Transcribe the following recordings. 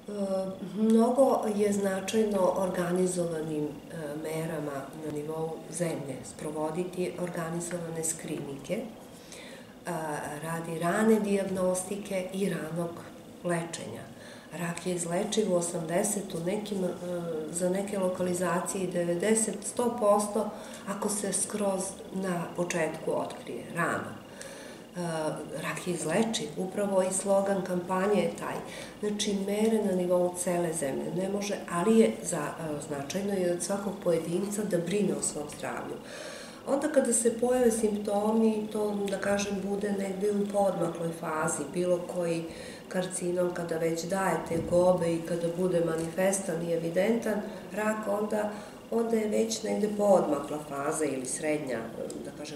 Mnogo je značajno organizovanim merama na nivou zemlje sprovoditi organizovane skrinike radi rane dijagnostike i ranog lečenja. Rak je izlečiv u 80, za neke lokalizacije 90, 100% ako se skroz na početku otkrije rano. Rak je izlečiv, upravo i slogan kampanje je taj. Znači, mere na nivou cele zemlje ne može, ali je značajno i od svakog pojedinca da brine o svom zdravlju. Onda kada se pojave simptomi, to, da kažem, bude negde u poodmakloj fazi, bilo koji karcinom, kada već daje te gobe i kada bude manifestan i evidentan rak, onda je već negde poodmakla faza ili srednja, da kažem,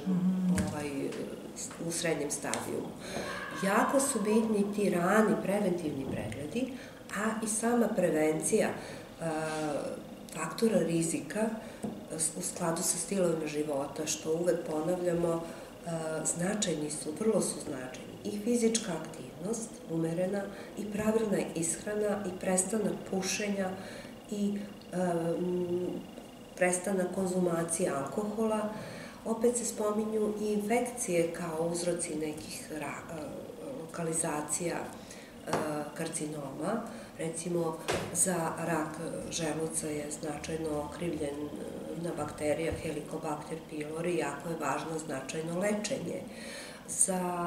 u srednjem stadijumu. Jako su bitni ti rani preventivni pregledi, a i sama prevencija faktora rizika u skladu sa stilovima života, što uvek ponavljamo, značajni su, vrlo su značajni. I fizička aktivnost, umerena, i pravilna ishrana, i prestanak pušenja, i prestanak konzumacije alkohola. Opet se spominju i infekcije kao uzroci nekih lokalizacija karcinoma. Recimo, za rak želuca je značajno okrivljena bakterija Helicobacter pylori, jako je važno značajno lečenje. Za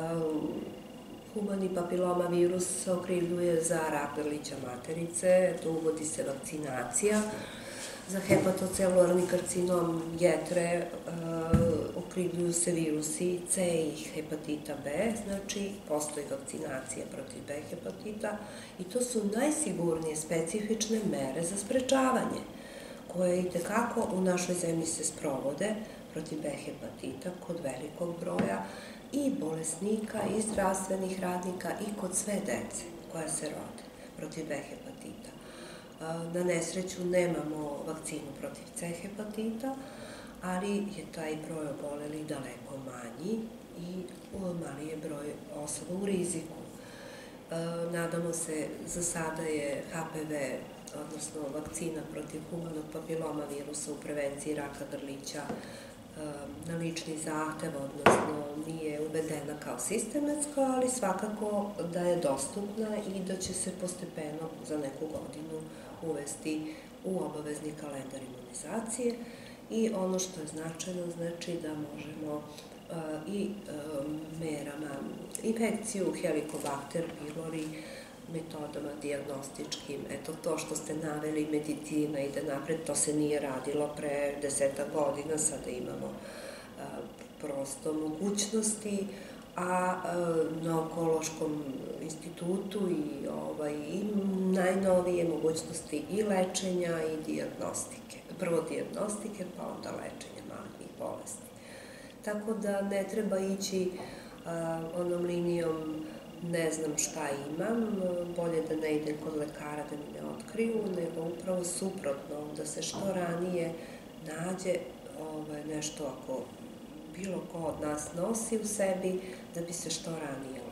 humani papiloma virus se okrivljuje za rak grlića materice, tu uvodi se vakcinacija. Za hepatocelularni karcinom jetre okrivljuju se virusi C i hepatita B, znači postoji vakcinacija protiv B hepatita i to su najsigurnije specifične mere za sprečavanje, koje i tekako u našoj zemlji se sprovode protiv B hepatita kod velikog broja i bolesnika i zdravstvenih radnika i kod sve dece koja se rode protiv B hepatita. Na nesreću nemamo vakcinu protiv C hepatita, ali je taj broj obolelih daleko manji i mali je broj osoba u riziku. Nadamo se, za sada je HPV, odnosno vakcina protiv humanog papiloma virusa u prevenciji raka grlića na lični zahtev, odnosno nije uvedena kao sistematska, ali svakako da je dostupna i da će se postepeno za neku godinu uvesti u obavezni kalendar imunizacije. I ono što je značajno, znači da možemo i merama infekciju Helicobacter pylori, metodama diagnostičkim, eto to što ste naveli, medicina ide napred, to se nije radilo pre 10 godina, sada imamo prosto mogućnosti, a na Onkološkom institutu i najnovije mogućnosti i lečenja i dijagnostike. Prvo dijagnostike, pa onda lečenja malignih bolesti. Tako da ne treba ići onom linijom ne znam šta imam, bolje da ne idem kod lekara da mi ne otkriju, nego upravo suprotno, da se što ranije nađe nešto ako bilo ko od nas nosi u sebi, da bi se što ranije